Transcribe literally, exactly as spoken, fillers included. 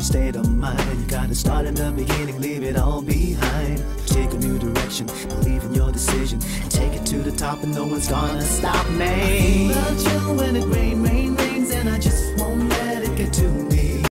state of mind. You gotta start in the beginning, leave it all behind. Take a new direction, believe in your decision, and take it to the top, and no one's gonna stop me. I feel the chill when it rain, rain, rains, and I just won't let